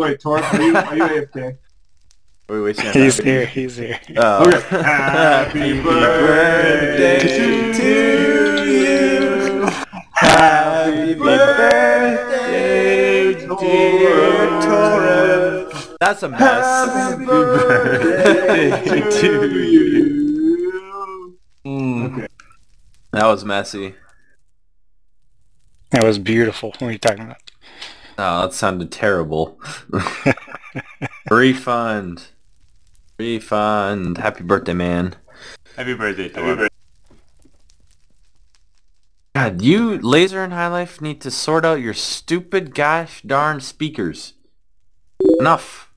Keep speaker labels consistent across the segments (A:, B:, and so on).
A: wait, Torb, are you AFK?
B: Wait,
C: He's here, he's here.
B: Oh.
A: Okay. Happy birthday to you. Happy birthday, dear Torb.
B: That's a mess.
A: Happy birthday to you. Okay.
B: That was messy.
C: That was beautiful. What are you talking about?
B: Oh, that sounded terrible. Refund. Refund. Happy birthday, man.
D: Happy birthday, Torb.
B: God, you, Laser and High Life, need to sort out your stupid gosh darn speakers. Enough.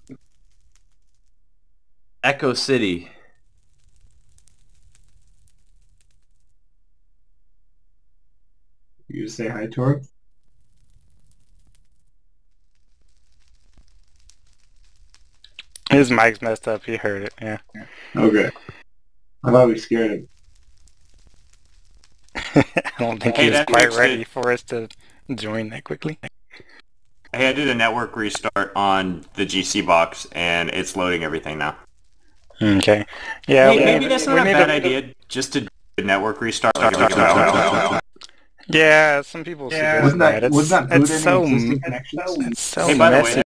B: Echo City.
A: You say hi, Torb?
C: His mic's messed up. He heard it. Yeah.
A: Okay. I thought we scared him.
C: I don't think
D: Hey,
C: he was
D: that
C: quite
D: fixed
C: ready
D: it.
C: for us to join that quickly.
D: Hey, I did a network restart on the GC box, and it's loading everything now.
C: Okay. Yeah.
D: Hey, maybe that's not a
C: need
D: bad
C: to-
D: idea, just to do a network restart.
C: Yeah, some people suggest
A: Wasn't that
C: It's
A: boot
C: so
A: any existing connections?
C: it's so
D: Hey, by the way,
C: messy